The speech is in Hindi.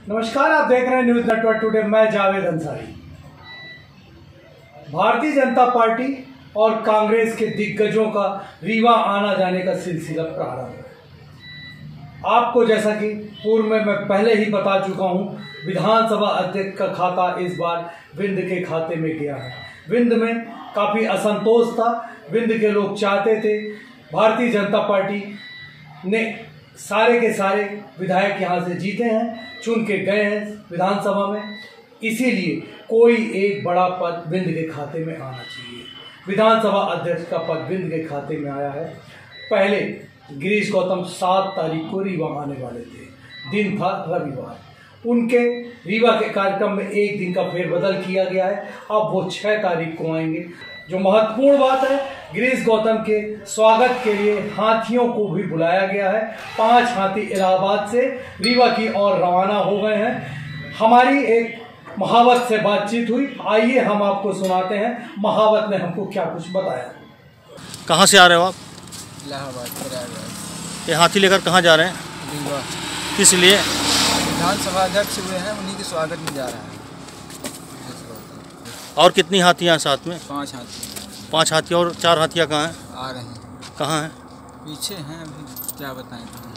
नमस्कार, आप देख रहे हैं न्यूज नेटवर्क टुडे। मैं जावेद अंसारी। भारतीय जनता पार्टी और कांग्रेस के दिग्गजों का रीवा आना जाने का सिलसिला प्रारंभ है। आपको जैसा कि पूर्व में मैं पहले ही बता चुका हूं, विधानसभा अध्यक्ष का खाता इस बार विंध्य के खाते में गया है। विंध्य में काफ़ी असंतोष था। विंध्य के लोग चाहते थे, भारतीय जनता पार्टी ने सारे के सारे विधायक यहाँ से जीते हैं, चुन के गए हैं विधानसभा में, इसीलिए कोई एक बड़ा पद विंध्य के खाते में आना चाहिए। विधानसभा अध्यक्ष का पद विंध्य के खाते में आया है। पहले गिरीश गौतम 7 तारीख को रीवा आने वाले थे, दिन था रविवार। उनके रीवा के कार्यक्रम में एक दिन का फेरबदल किया गया है, अब वो 6 तारीख को आएंगे। जो महत्वपूर्ण बात है, गिरीश गौतम के स्वागत के लिए हाथियों को भी बुलाया गया है। 5 हाथी इलाहाबाद से रीवा की ओर रवाना हो गए हैं। हमारी एक महावत से बातचीत हुई, आइए हम आपको सुनाते हैं महावत ने हमको क्या कुछ बताया। कहाँ से आ रहे हो आप? इलाहाबाद प्रयागराज। ये हाथी लेकर कहाँ जा रहे हैं? रीवा। किस लिए? विधानसभा अध्यक्ष हुए हैं, उन्हीं के स्वागत में जा रहा है। और कितनी हाथियाँ हैं साथ में? 5 हाथी। 5 हाथी और 4 हाथियाँ कहाँ हैं? आ रहे हैं। कहाँ हैं? पीछे हैं, अभी क्या बताएं।